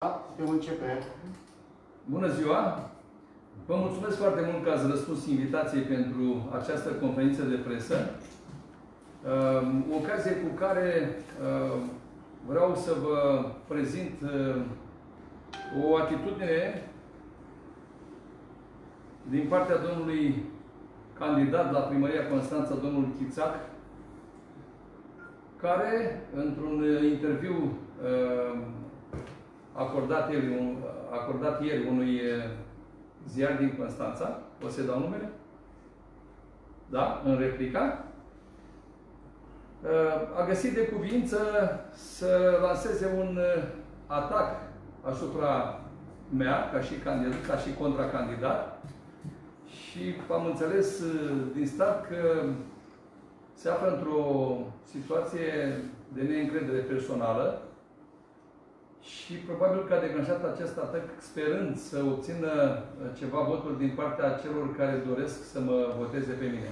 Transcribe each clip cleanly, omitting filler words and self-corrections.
Putem începe. Bună ziua! Vă mulțumesc foarte mult că ați răspuns invitației pentru această conferință de presă. Ocazie cu care vreau să vă prezint o atitudine din partea domnului candidat la Primăria Constanța, domnul Chițac, care, într-un interviu acordat ieri unui ziar din Constanța, o să dau numele? Da? În replica? A găsit de cuviință să lanseze un atac asupra mea, ca și contracandidat, și am înțeles din start că se află într-o situație de neîncredere personală și probabil că a declanșat acest atac sperând să obțină ceva voturi din partea celor care doresc să mă voteze pe mine.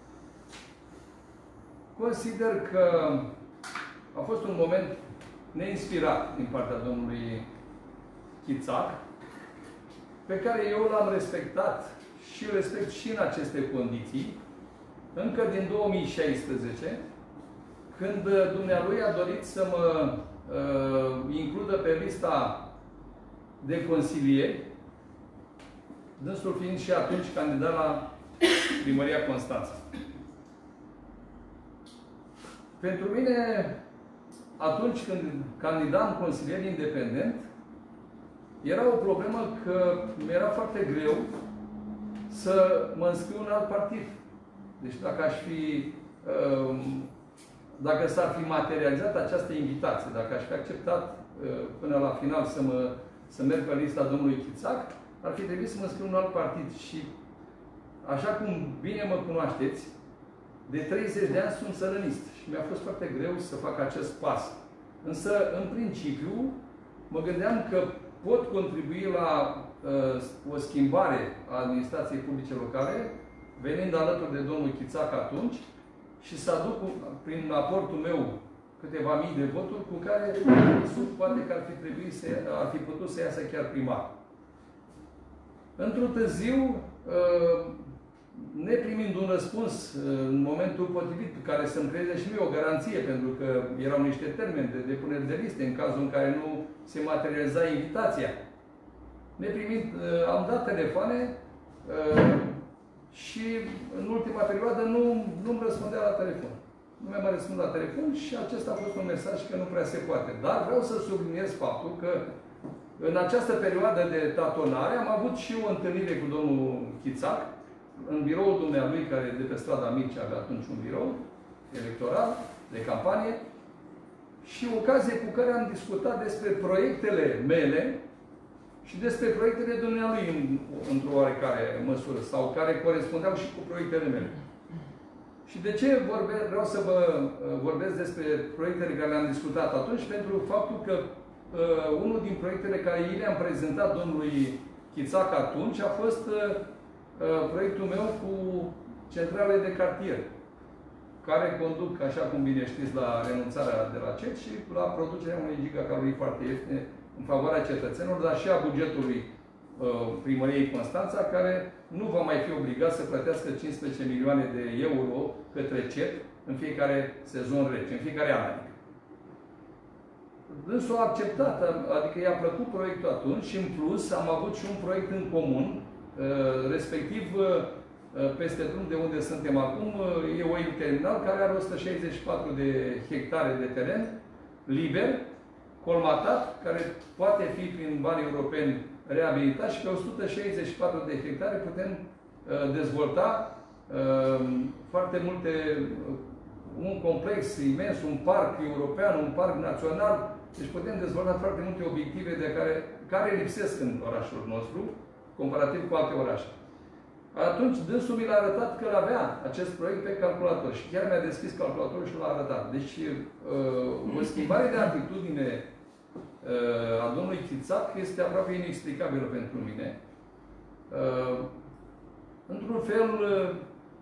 Consider că a fost un moment neinspirat din partea domnului Chițac, pe care eu l-am respectat și îl respect și în aceste condiții, încă din 2016, când dumnealui a dorit să mă includă pe lista de consilieri, dânsul fiind și atunci candidat la Primăria Constanța. Pentru mine, atunci când candidam consilier independent, era o problemă că mi-era foarte greu să mă înscriu în alt partid. Deci dacă s-ar fi materializat această invitație, dacă aș fi acceptat până la final să merg pe lista domnului Chițac, ar fi trebuit să mă înscriu în alt partid. Și așa cum bine mă cunoașteți, de 30 de ani sunt țărănist și mi-a fost foarte greu să fac acest pas. Însă, în principiu, mă gândeam că pot contribui la o schimbare a administrației publice locale, venind alături de domnul Chițac atunci, și să aduc prin aportul meu câteva mii de voturi cu care poate că ar fi putut să iasă chiar primar. Într-un târziu, neprimind un răspuns în momentul potrivit, care să-mi creeze și mie o garanție, pentru că erau niște termeni de depunere de liste, în cazul în care nu se materializa invitația. Neprimind, am dat telefoane și în ultima perioadă nu-mi răspundea la telefon. Nu mi-a mai răspuns la telefon și acesta a fost un mesaj că nu prea se poate. Dar vreau să subliniez faptul că în această perioadă de tatonare am avut și o întâlnire cu domnul Chițac în biroul dumnealui, care de pe strada Mircea avea atunci un birou electoral, de campanie, și ocazie cu care am discutat despre proiectele mele și despre proiectele dumnealui într-o oarecare măsură, sau care corespundeau și cu proiectele mele. Și de ce vreau să vă vorbesc despre proiectele care le-am discutat atunci? Pentru faptul că unul din proiectele care i le-am prezentat domnului Chițac atunci a fost proiectul meu cu centrale de cartier, care conduc, așa cum bine știți, la renunțarea de la CEC și la producerea unei gigacalorii foarte ieftine în favoarea cetățenilor, dar și a bugetului Primăriei Constanța, care nu va mai fi obligat să plătească 15 milioane de euro către CEC în fiecare sezon rece, în fiecare an. Dânsul a acceptat, adică i-a plăcut proiectul atunci și în plus am avut și un proiect în comun, respectiv peste drum de unde suntem acum, e OIM Terminal, care are 164 de hectare de teren liber, colmatat, care poate fi prin bani europeni reabilitat și pe 164 de hectare putem dezvolta foarte multe, un complex imens, un parc european, un parc național, deci putem dezvolta foarte multe obiective care lipsesc în orașul nostru, comparativ cu alte orașe. Atunci, dânsul mi l-a arătat că avea acest proiect pe calculator și chiar mi-a deschis calculatorul și l-a arătat. Deci, o schimbare de atitudine a domnului Chițac este aproape inexplicabilă pentru mine. Într-un fel,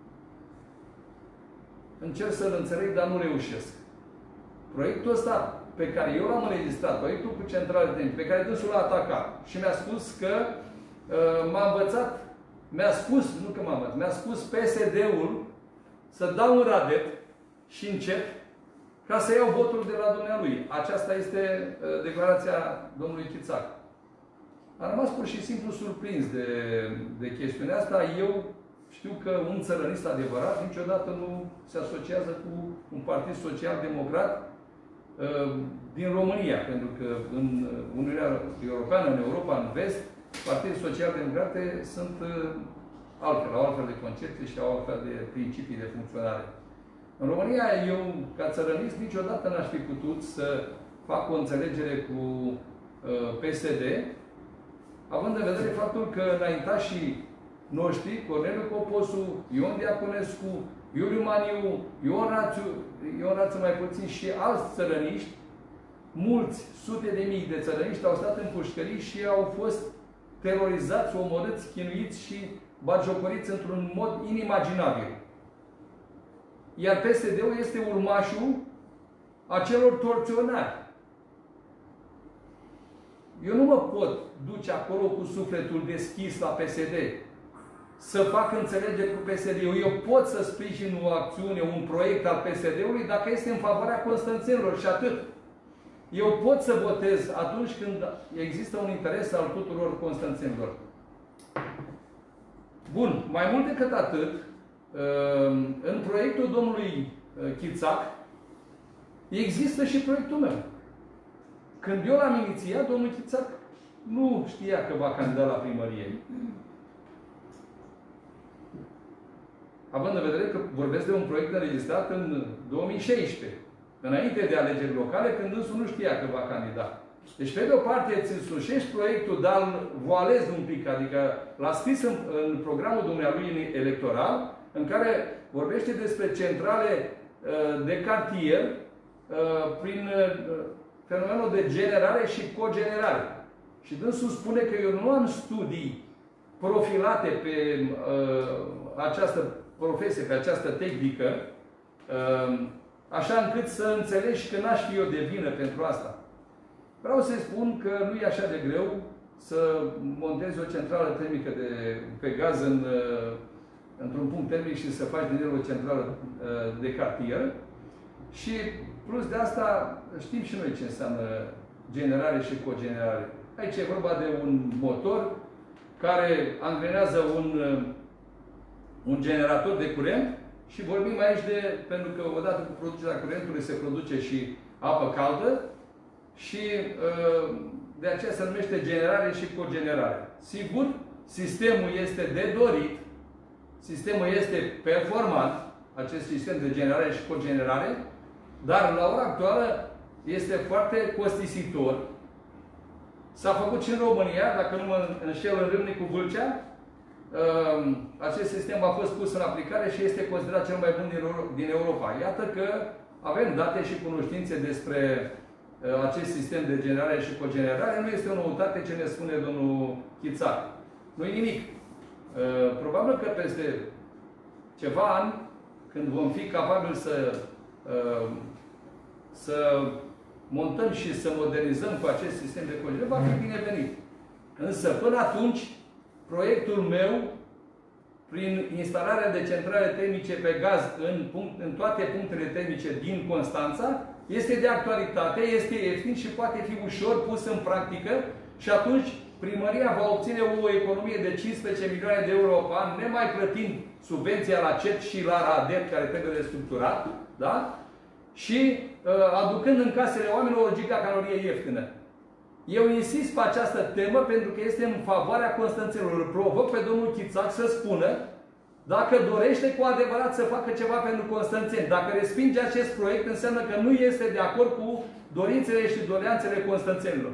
încerc să-l înțeleg, dar nu reușesc. Proiectul ăsta pe care eu l-am înregistrat, proiectul cu centrale termice, pe care dânsul l-a atacat și mi-a spus că m-a învățat, mi-a spus, nu că m-a învățat, mi-a spus PSD-ul să dau un radet și încet ca să iau votul de la dumnealui. Aceasta este declarația domnului Chițac. Am rămas pur și simplu surprins de chestiunea asta. Eu știu că un țărănist adevărat niciodată nu se asociază cu un partid social-democrat din România, pentru că în Uniunea Europeană, în Europa, în vest, partidele social-democrate sunt altfel, au altfel de concepte și au altfel de principii de funcționare. În România, eu, ca țărănist, niciodată n-aș fi putut să fac o înțelegere cu PSD, având în vedere faptul că înaintașii noștri, Corneliu Coposu, Ion Diaconescu, Iuliu Maniu, Ion Rațu mai puțin și alți țărăniști, mulți, sute de mii de țărăniști au stat în pușcării și au fost terorizați, omorâți, chinuiți și batjocoriți într-un mod inimaginabil. Iar PSD-ul este urmașul acelor torționari. Eu nu mă pot duce acolo cu sufletul deschis la PSD, să fac înțelegeri cu PSD-ul. Eu pot să sprijin o acțiune, un proiect al PSD-ului dacă este în favoarea constanțenilor și atât. Eu pot să votez atunci când există un interes al tuturor constanțenilor. Bun, mai mult decât atât, în proiectul domnului Chițac există și proiectul meu. Când eu l-am inițiat, domnul Chițac nu știa că va candida la primărie. Având în vedere că vorbesc de un proiect înregistrat în 2016, înainte de alegeri locale, când însul nu știa că va candida. Deci, pe de o parte, îți însușești proiectul, dar îl voalezi un pic, adică l-a scris în programul dumnealui electoral, în care vorbește despre centrale de cartier prin fenomenul de generare și cogenerare. Și dânsul spune că eu nu am studii profilate pe această profesie, pe această tehnică, așa încât să înțelegi că n-aș fi eu de vină pentru asta. Vreau să spun că nu e așa de greu să montezi o centrală termică pe gaz într-un punct termic și să faci din el o centrală de cartier. Și plus de asta știm și noi ce înseamnă generare și cogenerare. Aici e vorba de un motor care angrenează un generator de curent și vorbim aici pentru că odată cu producerea curentului se produce și apă caldă și de aceea se numește generare și cogenerare. Sigur, sistemul este de dorit, sistemul este performant, acest sistem de generare și cogenerare, dar la ora actuală este foarte costisitor. S-a făcut și în România, dacă nu mă înșel, în Râmnicu Vâlcea. Acest sistem a fost pus în aplicare și este considerat cel mai bun din Europa. Iată că avem date și cunoștințe despre acest sistem de generare și cogenerare. Nu este o noutate ce ne spune domnul Chițac. Nu e nimic. Probabil că peste ceva ani, când vom fi capabili să montăm și să modernizăm cu acest sistem de cogenerare, va fi binevenit. Însă, până atunci, proiectul meu, prin instalarea de centrale termice pe gaz în toate punctele termice din Constanța, este de actualitate, este ieftin și poate fi ușor pus în practică și atunci primăria va obține o economie de 15 milioane de euro pe an, nemai plătind subvenția la CET și la RADEP, care trebuie restructurat, da? Și aducând în casele oamenilor o gigacalorie ieftină. Eu insist pe această temă pentru că este în favoarea constanțenilor. Îl provoc pe domnul Chițac să spună dacă dorește cu adevărat să facă ceva pentru constanțeni. Dacă respinge acest proiect, înseamnă că nu este de acord cu dorințele și doleanțele constanțenilor.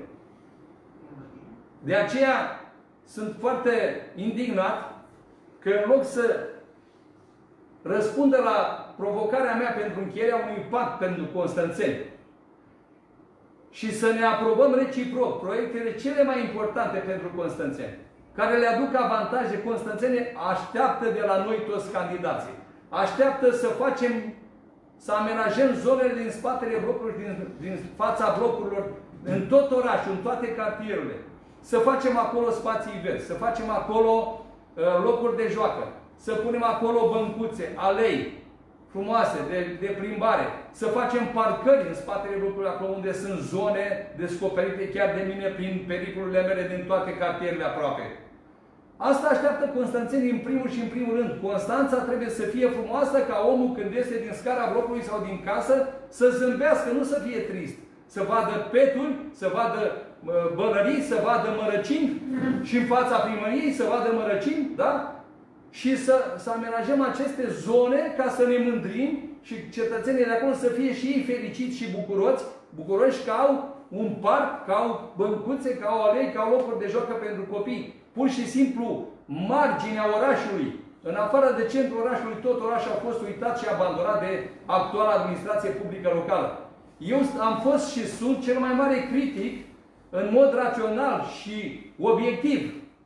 De aceea sunt foarte indignat că în loc să răspundă la provocarea mea pentru încheierea unui pact pentru constanțeni și să ne aprobăm reciproc proiectele cele mai importante pentru constanțeni, care le aduc avantaje constanțene, așteaptă de la noi toți candidații. Așteaptă să facem să amenajăm zonele din spatele blocurilor, din fața blocurilor, în tot orașul, în toate cartierele. Să facem acolo spații verzi, să facem acolo locuri de joacă, să punem acolo băncuțe, alei frumoase de plimbare, să facem parcări în spatele blocurilor, acolo unde sunt zone descoperite chiar de mine prin pericolurile mele din toate cartierele aproape. Asta așteaptă constanțenii în primul și în primul rând. Constanța trebuie să fie frumoasă ca omul când iese din scara blocului sau din casă să zâmbească, nu să fie trist. Să vadă peturi, să vadă bălării, să vadă mărăcini și în fața primăriei să vadă mărăcini, da? Și să amenajăm aceste zone ca să ne mândrim și cetățenii de acolo să fie și ei fericiți și bucuroși că au un parc, că au băncuțe, că au alei, că au locuri de joacă pentru copii. Pur și simplu, marginea orașului, în afară de centrul orașului, tot orașul a fost uitat și abandonat de actuala administrație publică locală. Eu am fost și sunt cel mai mare critic, în mod rațional și obiectiv.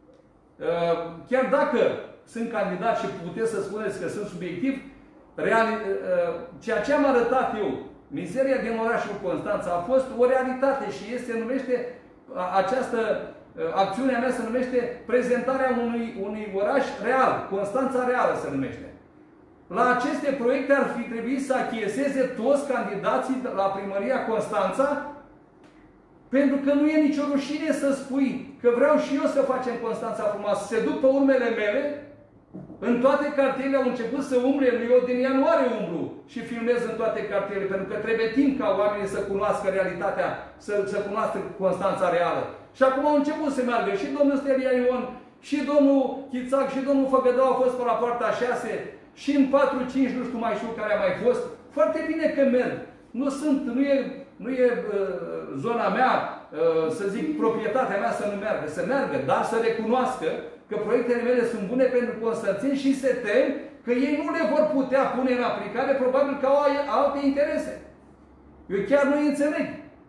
Chiar dacă sunt candidat și puteți să spuneți că sunt subiectiv, ceea ce am arătat eu, mizeria din orașul Constanța, a fost o realitate și se numește, această acțiunea mea se numește prezentarea unui oraș real, Constanța reală se numește. La aceste proiecte ar fi trebuit să achieseze toți candidații la primăria Constanța, pentru că nu e nicio rușine să spui că vreau și eu să facem Constanța frumoasă, se duc pe urmele mele. În toate cartierele au început să umble, eu din ianuarie umblu și filmez în toate cartierele, pentru că trebuie timp ca oamenii să cunoască realitatea, să cunoască Constanța reală. Și acum au început să meargă și domnul Stelia Ion, și domnul Chițac, și domnul Făgădău a fost pe la poarta 6, și în 4-5, nu știu mai știu care a mai fost. Foarte bine că merg. Nu e zona mea, să zic, proprietatea mea să nu meargă. Să meargă, dar să recunoască că proiectele mele sunt bune pentru constanțeni și se tem că ei nu le vor putea pune în aplicare, probabil că au alte interese. Eu chiar nu înțeleg.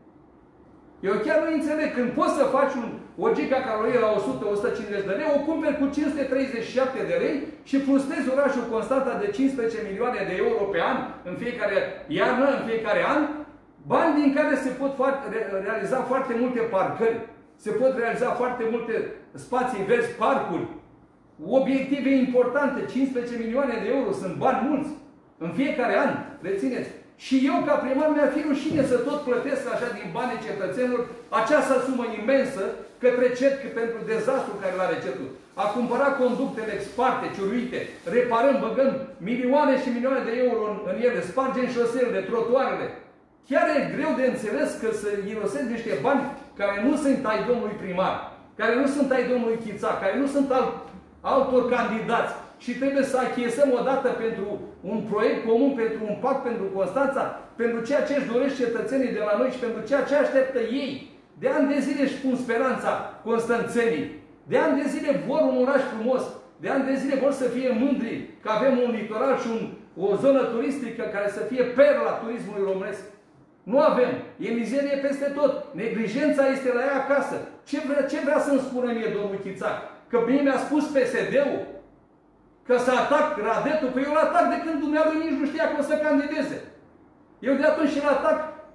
Când poți să faci o giga calorie la 100-150 de lei, o cumperi cu 537 de lei și frustrezi orașul Constanța de 15 milioane de euro pe an, în fiecare iarnă, în fiecare an, bani din care se pot realiza foarte multe parcări, se pot realiza foarte multe spații verzi, parcuri, obiective importante, 15 milioane de euro, sunt bani mulți, în fiecare an, rețineți. Și eu, ca primar, mi-ar fi rușine să tot plătesc așa din banii cetățenilor această sumă imensă către CET, pentru dezastru care l-are CET-ul. A cumpărat conductele sparte, ciuruite, reparăm, băgăm milioane și milioane de euro în ele, spargem șoselele, trotuarele. Chiar e greu de înțeles că să irosesc niște bani care nu sunt ai domnului primar, care nu sunt ai domnului Chițac, care nu sunt altor candidați. Și trebuie să achiesăm odată pentru un proiect comun, pentru un pact pentru Constanța, pentru ceea ce își doresc cetățenii de la noi și pentru ceea ce așteptă ei. De ani de zile își pun speranța constanțenii. De ani de zile vor un oraș frumos. De ani de zile vor să fie mândri că avem un litoral și o zonă turistică care să fie perla turismului românesc. Nu avem. E mizerie peste tot. Neglijența este la ea acasă. Ce vrea să-mi spună mie domnul Chițac? Că mie mi-a spus PSD-ul că să atac Radetul, păi eu îl atac de când dumnealui nici nu știa că o să candideze. Eu de atunci îl atac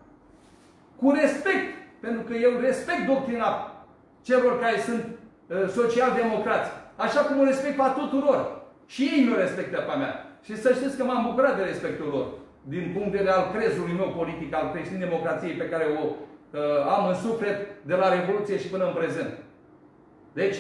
cu respect, pentru că eu respect doctrina celor care sunt social-democrați, așa cum o respect pe tuturor. Și ei mi-o respectă pe mea. Și să știți că m-am bucurat de respectul lor, din punct de vedere al crezului meu politic, al creștin-democrației pe care o am în suflet de la Revoluție și până în prezent. Deci,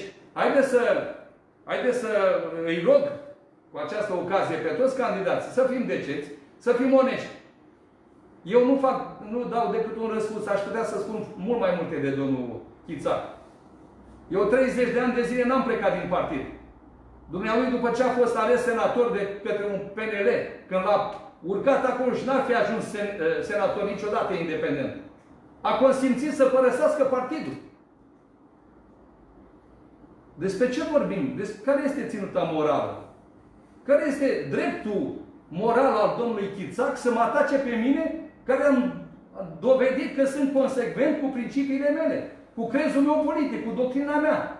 haideți să îi rog cu această ocazie pe toți candidații să fim decenți, să fim onești. Eu nu dau decât un răspuns, aș putea să spun mult mai multe de domnul Chițac. Eu 30 de ani de zile n-am plecat din partid. Dumnealui, după ce a fost ales senator de către un PNL, când l-a urcat acolo și n-ar fi ajuns senator niciodată independent, a consimțit să părăsească partidul. Despre ce vorbim? Care este ținuta morală? Care este dreptul moral al domnului Chițac să mă atace pe mine, care am dovedit că sunt consecvent cu principiile mele, cu crezul meu politic, cu doctrina mea?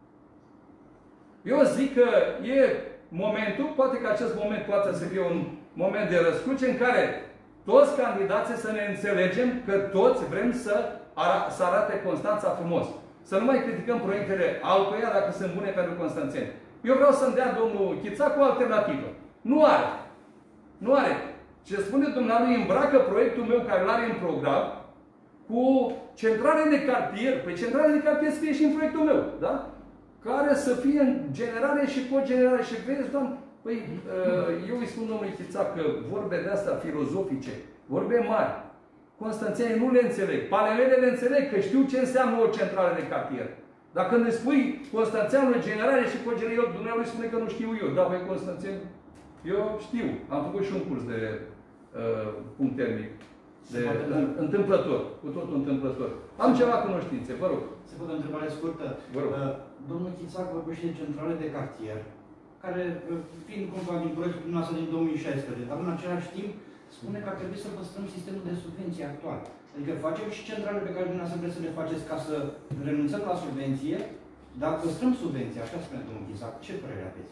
Eu zic că e momentul, poate că acest moment poate să fie moment de răscruce în care toți candidații să ne înțelegem că toți vrem să arate Constanța frumos. Să nu mai criticăm proiectele altuia dacă sunt bune pentru constanțeni. Eu vreau să-mi dea domnul Chițac o alternativă. Nu are. Nu are. Ce spune dumnealui îmbracă proiectul meu care l-are în program cu centrale de cartier. Păi centrale de cartier scrie și în proiectul meu. Da? Care să fie în generare și cogenerare. Și vezi, doamne, păi, eu îi spun domnului Chițac că vorbe de astea filozofice, vorbe mari, constanțenii nu le înțeleg. Palemele le înțeleg, că știu ce înseamnă o centrală de cartier. Dacă când îi spui constanțeanul generare și cogenerare, dumneavoastră spune că nu știu eu. Da, păi Constanțen, eu știu. Am făcut și un curs de punct termic. Întâmplător. Cu totul întâmplător. Am ceva cunoștințe, vă rog. Se poate o întrebare scurtă. Vă rog. Domnul Chițac vorbește de centrale de cartier, care, fiind cumva din proiectul dumneavoastră din 2016, dar în același timp spune că ar trebui să păstrăm sistemul de subvenție actual. Adică facem și centrale pe care dumneavoastră vreți să le faceți ca să renunțăm la subvenție, dar păstrăm subvenția. Așa spune domnul Chițac. Ce părere aveți?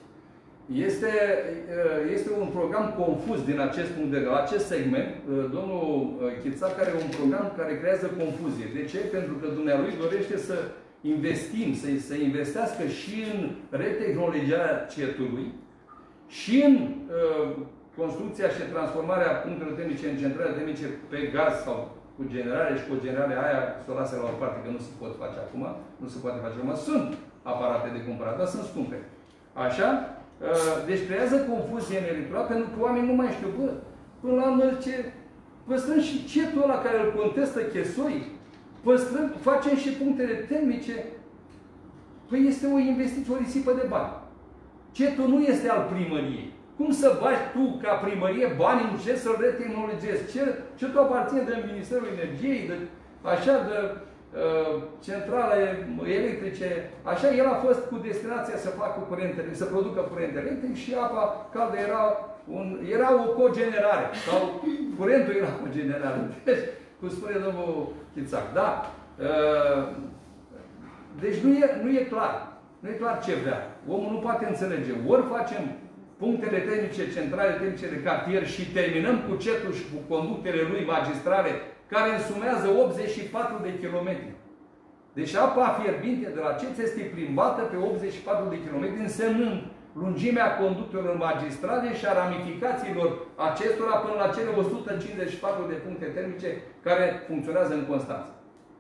Este un program confuz din acest punct de vedere. Acest segment, domnul Chițac are un program care creează confuzie. De ce? Pentru că dumnealui dorește să investim, să investească și în retehnologizarea CET-ului și în construcția și transformarea punctelor termice în centrale termice pe gaz sau cu generare și cu generare aia să o lase la o parte, că nu se pot face acum, nu se poate face acum. Sunt aparate de cumpărat, dar sunt scumpe. Așa? Deci creează confuzie în electorat, pentru că oamenii nu mai știu, bă, până la urmă, păstrăm și CET-ul ăla care îl contestă Chesoi, păstrăm, facem și punctele termice. Păi este o investiție, o risipă de bani. CET-ul nu este al primăriei. Cum să bagi tu, ca primărie, bani în ce să-l retehnologezi? CET-ul aparține de Ministerul Energiei, de, așa, de centrale electrice. Așa, el a fost cu destinația să facă curent, să producă curent electric și apa caldă era o cogenerare. Sau curentul era cogenerare. Deci, cum spune domnul Chițac. Da. Deci nu e clar. Nu e clar ce vrea. Omul nu poate înțelege. Ori facem punctele termice, centrale termice de cartier și terminăm cu CET-ul și cu conductele lui magistrale care însumează 84 de kilometri. Deci apa fierbinte de la CET este plimbată pe 84 de kilometri, însemnând lungimea conductelor magistrale și a ramificațiilor acestora până la cele 154 de puncte termice care funcționează în Constanța.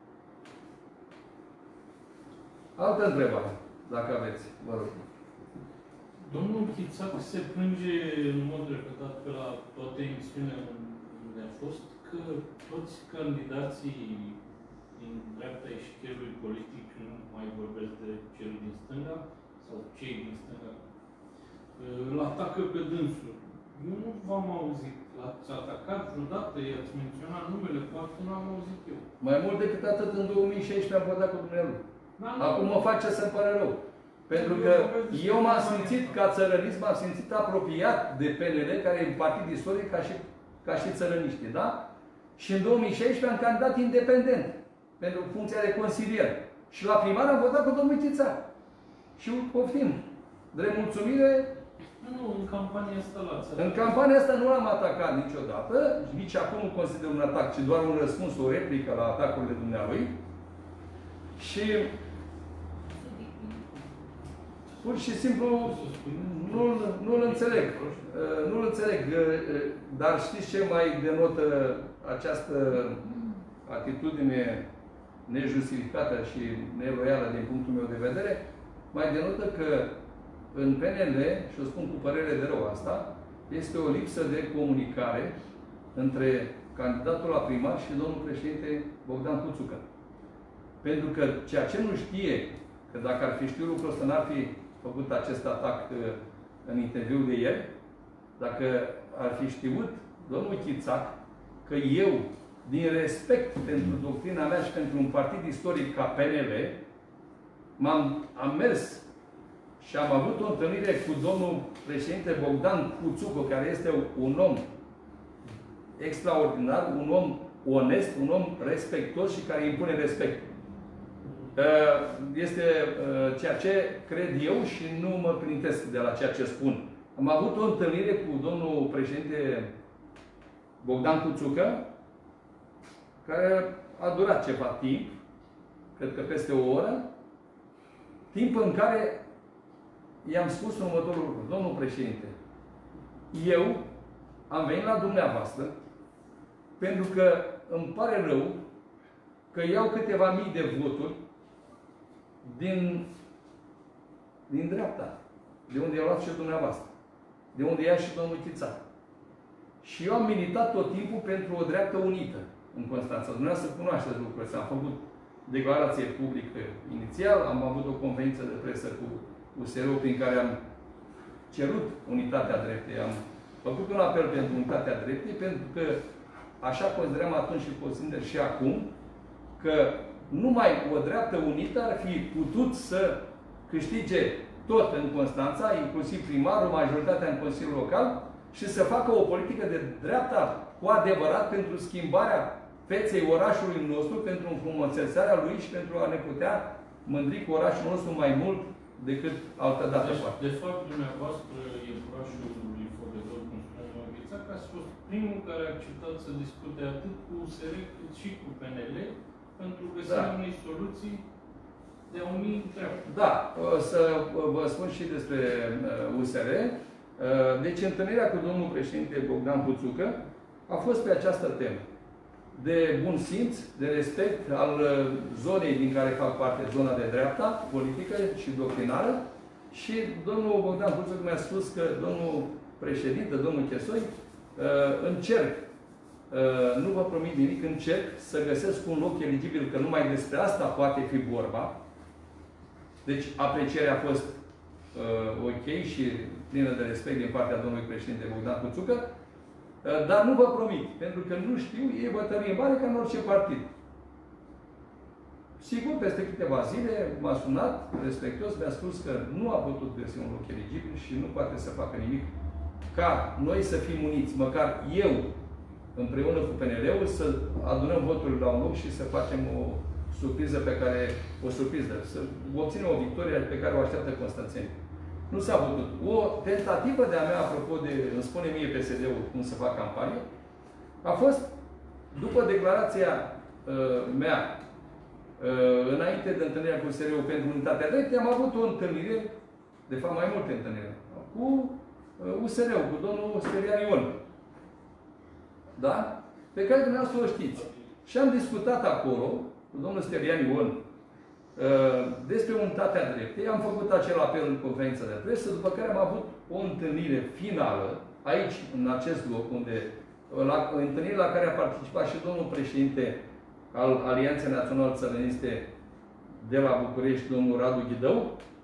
Altă întrebare, dacă aveți, vă rog. Domnul Chițac se plânge în mod repetat pe la toate emisiunile unde a fost că toți candidații din dreapta eșichierului politic, nu mai vorbesc de cel din stânga, sau cei din stânga, îl atacă pe dânsul. Eu nu v-am auzit. L-ați atacat vreodată? I-ați menționat numele? Poate nu am auzit eu. Mai mult decât atât, în 2016 am votat cu dumnealui. Acum mă face să-mi pare rău. Pentru că eu m-am simțit, ca țărănist, m-am simțit apropiat de PNL, care e un partid istoric ca și țărăniștii, da? Și în 2016 am candidat independent pentru funcția de consilier. Și la primar am votat cu domnul Chițac. Și poftim. Drept mulțumire. Nu, în campania asta l-ați atacat. În campania asta nu l-am atacat niciodată. Nici acum nu consider un atac, ci doar un răspuns, o replică la atacurile dumnealui. Și pur și simplu nu-l înțeleg. Nu-l înțeleg. Dar știți ce mai denotă această atitudine nejustificată și neloială din punctul meu de vedere? Mai denotă că în PNL, și o spun cu părere de rău asta, este o lipsă de comunicare între candidatul la primar și domnul președinte Bogdan Puțucă. Pentru că ceea ce nu știe, că dacă ar fi știut lucrul ăsta, n-ar fi făcut acest atac în interviul de ieri, dacă ar fi știut domnul Chițac că eu, din respect pentru doctrina mea și pentru un partid istoric ca PNL, am mers și am avut o întâlnire cu domnul președinte Bogdan Puțucă, care este un om extraordinar, un om onest, un om respectos și care impune respect. Este ceea ce cred eu și nu mă printesc de la ceea ce spun. am avut o întâlnire cu domnul președinte Bogdan Cuțucă, care a durat ceva timp, cred că peste o oră, timp în care i-am spus următorul lucru: domnul președinte, eu am venit la dumneavoastră pentru că îmi pare rău că iau câteva mii de voturi din dreapta, de unde i-a luat și dumneavoastră, de unde ia și domnul Chițar. Și eu am militat tot timpul pentru o dreaptă unită în Constanța. Dumneavoastră cunoașteți lucrurile astea. Am făcut declarație publică inițial, am avut o conferință de presă cu USR-ul prin care am cerut unitatea dreptei. Am făcut un apel pentru unitatea dreptei, pentru că așa consideram atunci și consider și acum, că numai o dreaptă unită ar fi putut să câștige tot în Constanța, inclusiv primarul, majoritatea în Consiliul Local, și să facă o politică de dreapta cu adevărat pentru schimbarea feței orașului nostru, pentru înfrumusețarea lui și pentru a ne putea mândri cu orașul nostru mai mult decât altă dată. Deci, de fapt, dumneavoastră, iepurașul lui Fodedor, cum spunea Maghițac, ați fost primul care a acceptat să discute atât cu USR cât și cu PNL pentru găsirea unei soluții de a uni treabă. Da, o să vă spun și despre USR. Deci, întâlnirea cu domnul președinte Bogdan Cuțucă a fost pe această temă. De bun simț, de respect al zonei din care fac parte, zona de dreapta, politică și doctrinară. Și domnul Bogdan Cuțucă mi-a spus că domnul președinte, domnul Chesoi, încerc, nu vă promit nimic, încerc să găsesc un loc eligibil, că numai despre asta poate fi vorba. Deci, aprecierea a fost ok și plină de respect din partea domnului președinte Bogdan Cuțucă, dar nu vă promit, pentru că nu știu, e bătălie mare ca în orice partid. Sigur, peste câteva zile m-a sunat, respectuos, mi-a spus că nu a putut găsi un loc eligibil și nu poate să facă nimic ca noi să fim uniți, măcar eu, împreună cu PNL-ul, să adunăm voturile la un loc și să facem o surpriză pe care, să obținem o victorie pe care o așteaptă constanțenii. Nu s-a putut. O tentativă de-a mea, apropo de, îmi spune mie PSD-ul cum să fac campanie, a fost, după declarația mea, înainte de întâlnirea cu USR-ul pentru unitatea dreptei, am avut o întâlnire, de fapt mai multe întâlniri, cu USR-ul, cu domnul Sterian Ion. Da? Pe care dumneavoastră o știți. Și am discutat acolo, cu domnul Sterian Ion, despre unitatea dreptei, am făcut acel apel în conferința de presă, după care am avut o întâlnire finală, aici, în acest loc, unde, la întâlnire la care a participat și domnul președinte al Alianței Naționale Țărăniste de la București, domnul Radu Ghidău.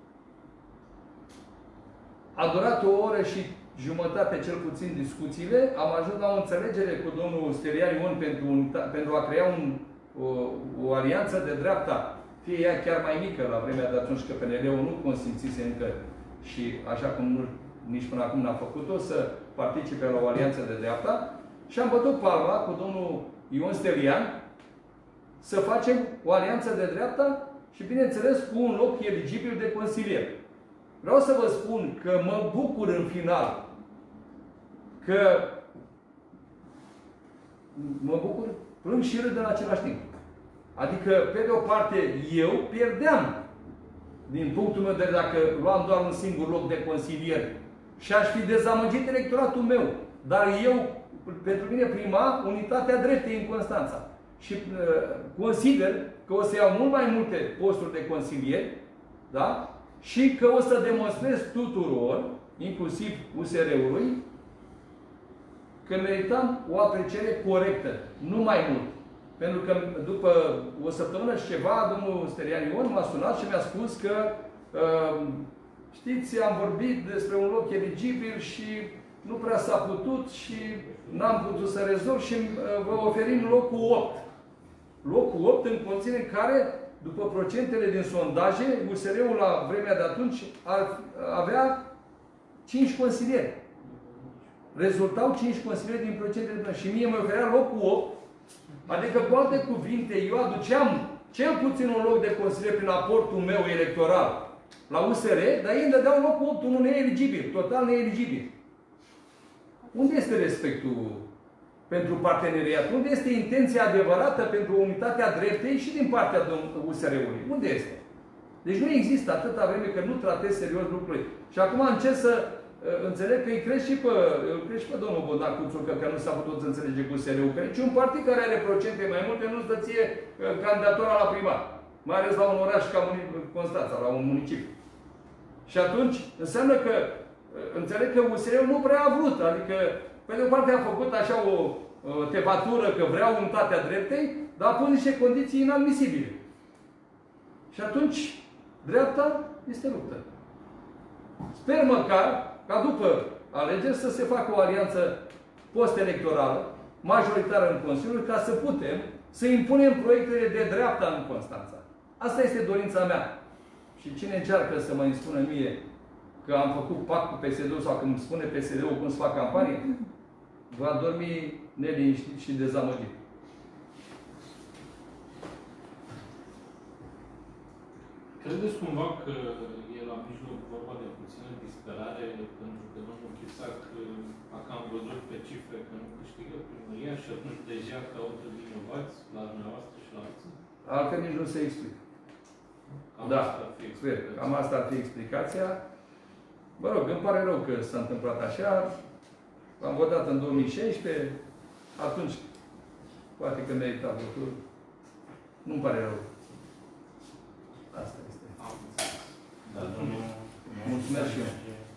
A durat o oră și jumătate, cel puțin, discuțiile. Am ajuns la o înțelegere cu domnul Sterian Ion pentru a crea o alianță de dreapta, fie ea chiar mai mică la vremea de atunci, că PNL-ul nu consimțise încă și așa cum nici până acum n-a făcut-o, să participe la o alianță de dreapta. Și am bătut palma cu domnul Ion Sterian să facem o alianță de dreapta și, bineînțeles, cu un loc eligibil de consilier. Vreau să vă spun că mă bucur în final că mă bucur, plâng și râd în același timp. Adică, pe de o parte, eu pierdeam, din punctul meu de vedere, dacă luam doar un singur loc de consilier și aș fi dezamăgit electoratul meu. Dar eu, pentru mine, prima, unitatea dreptei în Constanța. Și consider că o să iau mult mai multe posturi de consilieri, da? Și că o să demonstrez tuturor, inclusiv USR-ului, că meritam o apreciere corectă, nu mai mult. Pentru că după o săptămână și ceva, domnul Sterian Ion m-a sunat și mi-a spus că știți, am vorbit despre un loc eligibil și nu prea s-a putut și n-am putut să rezolv și vă oferim locul 8. Locul 8 în condiții în care, după procentele din sondaje, USR-ul la vremea de atunci ar avea 5 consilieri. Rezultau 5 consilieri din procentele de și mie mă oferea locul 8. Adică, cu alte cuvinte, eu aduceam cel puțin un loc de consilier prin aportul meu electoral la USR, dar ei îmi dădeau locul 8, unul neeligibil, total neeligibil. Unde este respectul pentru parteneriat? Unde este intenția adevărată pentru unitatea dreptei și din partea USR-ului? Unde este? Deci nu există atâta vreme că nu tratezi serios lucrurile. Și acum încerc să înțeleg că îi crezi și pe domnul Bodacuțu că nu s-a putut înțelege cu USR-ul. Că nici un partid care are procente mai multe nu-ți dă ție candidatura la primar. Mai ales la un oraș ca Constanța, la un municipiu. Și atunci înseamnă că înțeleg că USR-ul nu prea a vrut. Adică, pe de o parte a făcut așa o tevatură că vrea unitatea dreptei, dar a pus niște condiții inadmisibile. Și atunci, dreapta este ruptă. Sper măcar ca după alegeri să se facă o alianță post-electorală, majoritară în Consiliu, ca să putem să impunem proiectele de dreapta în Constanța. Asta este dorința mea. Și cine încearcă să mă spună mie că am făcut pact cu PSD-ul sau că îmi spune PSD-ul cum să fac campanie, va dormi neliniștit și dezamăgit. Credeți cumva că e la mijloc vorba de puțină disperare pentru că domnul Chisac a cam văzut pe cifre că nu câștigă primăria și atunci deja caută vinovați la dumneavoastră și la alții? Altfel nici nu se explică. Da, cam asta ar fi explicația. Mă rog, îmi pare rău că s-a întâmplat așa. Am votat în 2016, atunci poate că merita votul. Nu-mi pare rău. Asta este. Da, domnul. Mulțumesc și eu.